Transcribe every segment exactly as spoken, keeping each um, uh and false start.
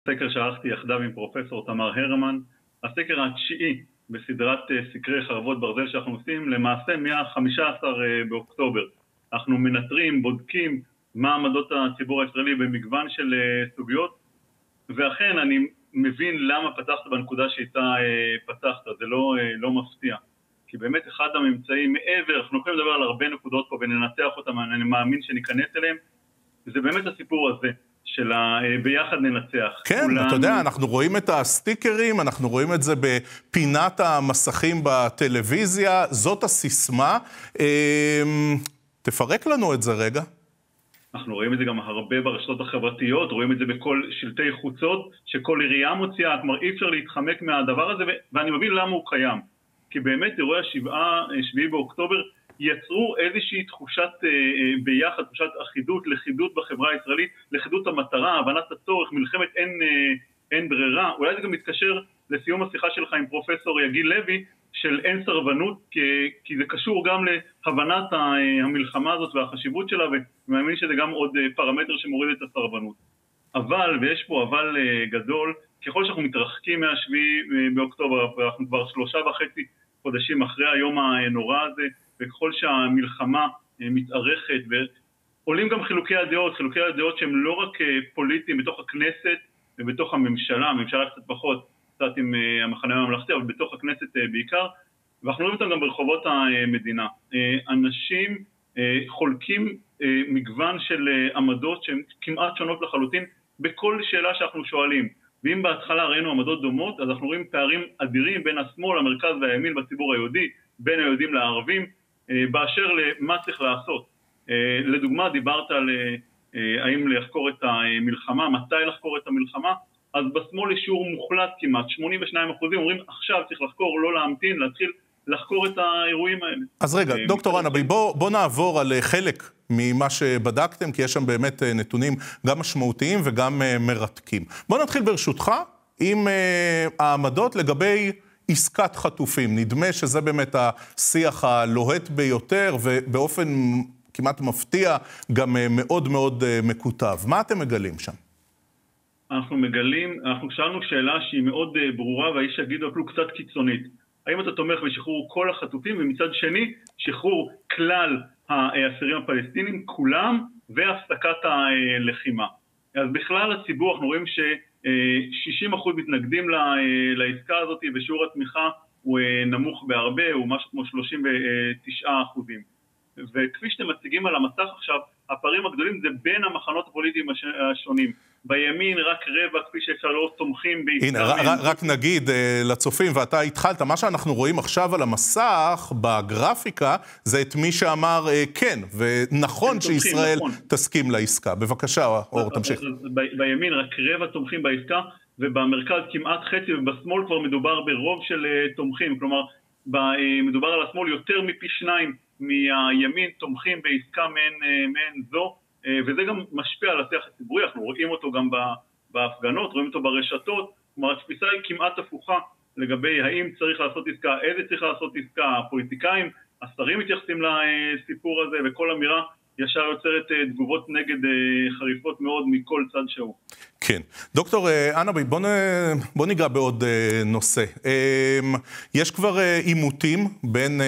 סקר שערכתי יחדיו עם פרופסור תמר הרמן, הסקר התשיעי בסדרת סקרי חרבות ברזל שאנחנו עושים, למעשה מה-חמישה עשר באוקטובר. אנחנו מנטרים, בודקים מה עמדות הציבור הישראלי במגוון של סוגיות, ואכן אני מבין למה פתחת בנקודה שאיתה פתחת, זה לא, לא מפתיע. כי באמת אחד הממצאים מעבר, אנחנו יכולים לדבר על הרבה נקודות פה וננתח אותם, אני מאמין שניכנס אליהם, זה באמת הסיפור הזה. של ביחד ננצח. כן, כולנו... אתה יודע, אנחנו רואים את הסטיקרים, אנחנו רואים את זה בפינת המסכים בטלוויזיה, זאת הסיסמה. תפרק לנו את זה רגע. אנחנו רואים את זה גם הרבה ברשתות החברתיות, רואים את זה בכל שלטי חוצות, שכל עירייה מוציאה, כלומר אי אפשר להתחמק מהדבר הזה, ואני מבין למה הוא קיים. כי באמת אירועי השבעה, שביעי באוקטובר, יצרו איזושהי תחושת ביחד, תחושת אחידות, לכידות בחברה הישראלית, לכידות המטרה, הבנת הצורך, מלחמת אין, אין ברירה. אולי זה גם מתקשר לסיום השיחה שלך עם פרופסור יגיל לוי, של אין סרבנות, כי, כי זה קשור גם להבנת המלחמה הזאת והחשיבות שלה, ומאמין שזה גם עוד פרמטר שמוריד את הסרבנות. אבל, ויש פה אבל גדול, ככל שאנחנו מתרחקים מהשביעי באוקטובר, ואנחנו כבר שלושה וחצי חודשים אחרי היום הנורא הזה, וככל שהמלחמה מתארכת, ועולים גם חילוקי הדעות, חילוקי הדעות שהם לא רק פוליטיים בתוך הכנסת ובתוך הממשלה, הממשלה קצת פחות, קצת עם המחנה הממלכתי, אבל בתוך הכנסת בעיקר, ואנחנו רואים אותם גם ברחובות המדינה. אנשים חולקים מגוון של עמדות שהן כמעט שונות לחלוטין, בכל שאלה שאנחנו שואלים. ואם בהתחלה ראינו עמדות דומות, אז אנחנו רואים פערים אדירים בין השמאל, המרכז והימין בציבור היהודי, בין היהודים לערבים, באשר למה צריך לעשות. לדוגמה, דיברת על האם לחקור את המלחמה, מתי לחקור את המלחמה, אז בשמאל יש שיעור מוחלט כמעט, שמונים ושניים אחוזים אומרים עכשיו צריך לחקור, לא להמתין, להתחיל לחקור את האירועים האלה. אז רגע, דוקטור ענבי, בוא, בוא נעבור על חלק ממה שבדקתם, כי יש שם באמת נתונים גם משמעותיים וגם מרתקים. בוא נתחיל ברשותך עם העמדות לגבי עסקת חטופים. נדמה שזה באמת השיח הלוהט ביותר, ובאופן כמעט מפתיע גם מאוד מאוד מקוטב. מה אתם מגלים שם? אנחנו מגלים, אנחנו שאלנו שאלה שהיא מאוד ברורה, והאיש יגידו אפילו קצת קיצונית. האם אתה תומך בשחרור כל החטופים, ומצד שני, שחרור כלל האסירים הפלסטינים, כולם, והפסקת הלחימה. אז בכלל הציבור, אנחנו רואים ש-שישים אחוז מתנגדים לעסקה הזאת, ושיעור התמיכה הוא נמוך בהרבה, הוא משהו כמו שלושים ותשעה אחוזים. וכפי שאתם מציגים על המסך עכשיו, הפערים הגדולים זה בין המחנות הפוליטיים השונים. בימין רק רבע, כפי שאפשר לראות, תומכים בעסקה. הנה, רק נגיד לצופים, ואתה התחלת, מה שאנחנו רואים עכשיו על המסך, בגרפיקה, זה את מי שאמר כן, ונכון שישראל תסכים לעסקה. בבקשה, אור, תמשיך. בימין רק רבע תומכים בעסקה, ובמרכז כמעט חצי, ובשמאל כבר מדובר ברוב של תומכים. כלומר, מדובר על השמאל יותר מפי שניים מהימין תומכים בעסקה מעין זו, וזה גם משפיע על השיח הציבורי, אנחנו רואים אותו גם בהפגנות, רואים אותו ברשתות, כלומר התפיסה היא כמעט הפוכה לגבי האם צריך לעשות עסקה, איזה צריך לעשות עסקה, הפוליטיקאים, השרים מתייחסים לסיפור הזה, וכל אמירה ישר יוצרת תגובות נגד חריפות מאוד מכל צד שהוא. כן. דוקטור ענבי, בוא, בוא ניגע בעוד נושא. יש כבר עימותים בין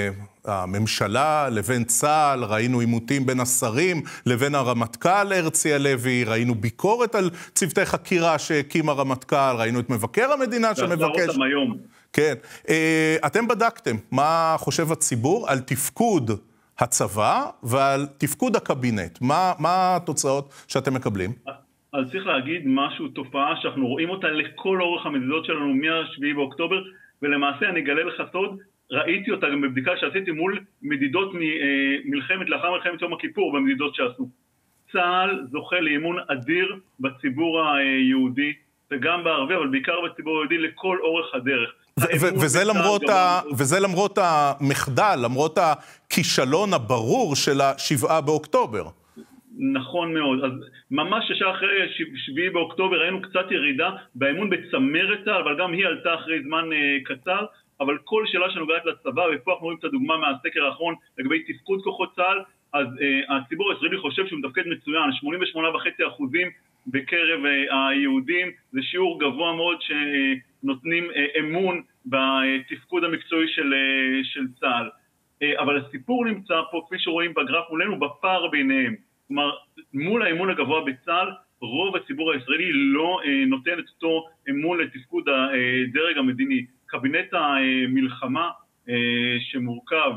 הממשלה לבין צה"ל, ראינו עימותים בין השרים לבין הרמטכ"ל הרצי הלוי, ראינו ביקורת על צוותי חקירה שהקים הרמטכ"ל, ראינו את מבקר המדינה שמבקש... אותם היום. כן. אתם בדקתם מה חושב הציבור על תפקוד הצבא ועל תפקוד הקבינט. מה, מה התוצאות שאתם מקבלים? אז צריך להגיד משהו, תופעה שאנחנו רואים אותה לכל אורך המדידות שלנו מה-שביעי באוקטובר, ולמעשה אני אגלה לך סוד, ראיתי אותה גם בבדיקה שעשיתי מול מדידות מלחמת, לאחר מלחמת יום הכיפור במדידות שעשו. צה"ל זוכה לאמון אדיר בציבור היהודי, וגם בערבי, אבל בעיקר בציבור היהודי לכל אורך הדרך. וזה למרות, ה... וזה למרות המחדל, למרות הכישלון הברור של השבעה באוקטובר. נכון מאוד. אז ממש ישר אחרי שביעי באוקטובר ראינו קצת ירידה באמון בצמרת צה"ל, אבל גם היא עלתה אחרי זמן קצר. אבל כל שאלה שנוגעת לצבא, ופה אנחנו רואים את הדוגמה מהסקר האחרון לגבי תפקוד כוחות צה"ל, אז uh, הציבור הישראלי חושב שהוא מתפקד מצוין, שמונים ושמונה וחצי אחוזים בקרב היהודים, זה שיעור גבוה מאוד שנותנים אמון בתפקוד המקצועי של, של צה"ל. אבל הסיפור נמצא פה, כפי שרואים בגרף מולנו, בפער ביניהם. כלומר, מול האמון הגבוה בצה"ל, רוב הציבור הישראלי לא נותן את אותו אמון לתפקוד הדרג המדיני. קבינט המלחמה שמורכב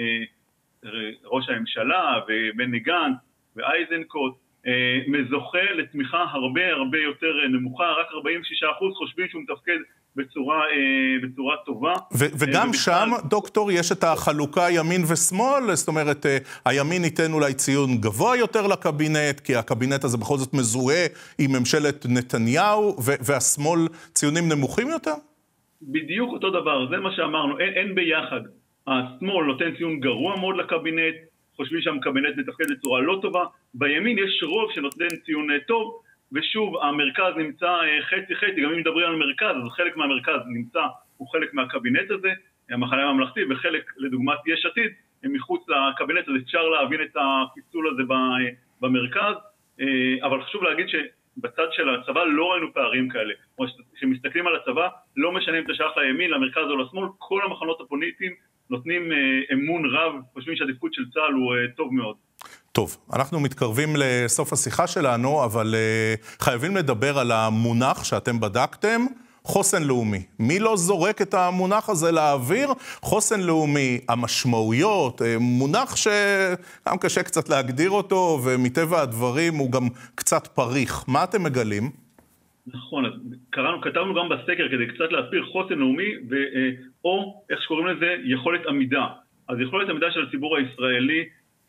מראש הממשלה ובני גנץ ואייזנקוט, מזוכה לתמיכה הרבה הרבה יותר נמוכה, רק ארבעים ושישה אחוז חושבים שהוא מתפקד בצורה, בצורה טובה. ו- וגם ובכלל... שם, דוקטור, יש את החלוקה ימין ושמאל, זאת אומרת, הימין ייתן אולי ציון גבוה יותר לקבינט, כי הקבינט הזה בכל זאת מזוהה עם ממשלת נתניהו, ו- והשמאל ציונים נמוכים יותר? בדיוק אותו דבר, זה מה שאמרנו, אין, אין ביחד. השמאל נותן ציון גרוע מאוד לקבינט, חושבים שהקבינט מתפקד בצורה לא טובה, בימין יש רוב שנותן ציון טוב, ושוב, המרכז נמצא חצי-חצי, גם אם מדברים על מרכז, אז חלק מהמרכז נמצא, הוא חלק מהקבינט הזה, המחנה הממלכתי, וחלק, לדוגמת יש עתיד, הם מחוץ לקבינט, אז אפשר להבין את הפיצול הזה במרכז, אבל חשוב להגיד שבצד של הצבא לא ראינו פערים כאלה. כשמסתכלים על הצבא, לא משנים את השייך לימין, למרכז או לשמאל, כל המחנות הפוליטיים נותנים אמון רב, חושבים שהתפקוד של צה"ל הוא טוב מאוד. טוב, אנחנו מתקרבים לסוף השיחה שלנו, אבל uh, חייבים לדבר על המונח שאתם בדקתם, חוסן לאומי. מי לא זורק את המונח הזה לאוויר? חוסן לאומי, המשמעויות, מונח שגם קשה קצת להגדיר אותו, ומטבע הדברים הוא גם קצת פריך. מה אתם מגלים? נכון, אז קראנו, כתבנו גם בסקר כדי קצת להסביר חוסן לאומי, ו, או איך שקוראים לזה, יכולת עמידה. אז יכולת עמידה של הציבור הישראלי,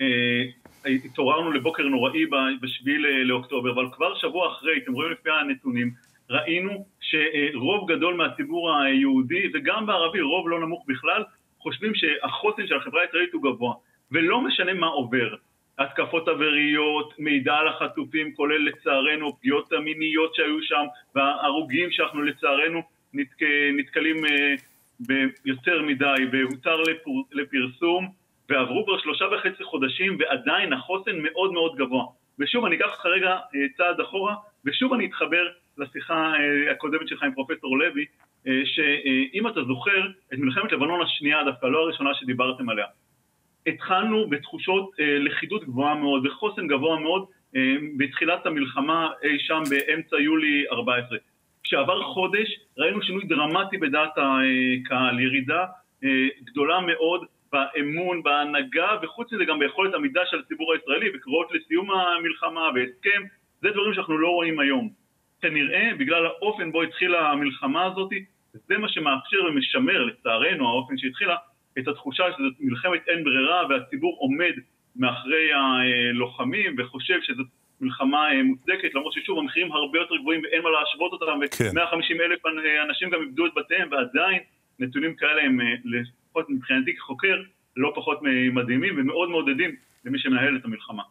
התעוררנו לבוקר נוראי בשביעי לאוקטובר, אבל כבר שבוע אחרי, אתם רואים לפי הנתונים, ראינו שרוב גדול מהציבור היהודי, וגם בערבי, רוב לא נמוך בכלל, חושבים שהחוסן של החברה הישראלית הוא גבוה, ולא משנה מה עובר. התקפות אוויריות, מידע על החטופים, כולל לצערנו, פגיעות המיניות שהיו שם, וההרוגים שאנחנו לצערנו נתק, נתקלים ביותר מדי, בהותר לפרסום, ועברו כבר שלושה וחצי חודשים, ועדיין החוסן מאוד מאוד גבוה. ושוב אני אקח כרגע צעד אחורה, ושוב אני אתחבר לשיחה הקודמת שלך עם פרופסור לוי, שאם אתה זוכר את מלחמת לבנון השנייה, דווקא לא הראשונה שדיברתם עליה, התחלנו בתחושות לכידות גבוהה מאוד, וחוסן גבוה מאוד, בתחילת המלחמה אי שם באמצע יולי ארבע עשרה. כשעבר חודש ראינו שינוי דרמטי בדעת הקהל, ירידה גדולה מאוד, באמון, בהנהגה, וחוץ מזה גם ביכולת עמידה של הציבור הישראלי, וקריאות לסיום המלחמה והסכם, זה דברים שאנחנו לא רואים היום. כנראה, בגלל האופן בו התחילה המלחמה הזאת, זה מה שמאפשר ומשמר, לצערנו, האופן שהתחילה, את התחושה שזאת מלחמת אין ברירה, והציבור עומד מאחרי הלוחמים, וחושב שזאת מלחמה מוצדקת, למרות ששוב, המחירים הרבה יותר גבוהים, ואין מה להשוות אותם, ו-מאה וחמישים אלף אנשים גם איבדו את בתיהם, ועדיין נתונים כאלה הם לפחות מבחינתי כחוקר, לא פחות מדהימים ומאוד מעודדים למי שמנהל את המלחמה.